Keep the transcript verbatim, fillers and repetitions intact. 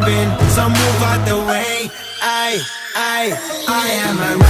jumping, so move out the way. I, I, I am a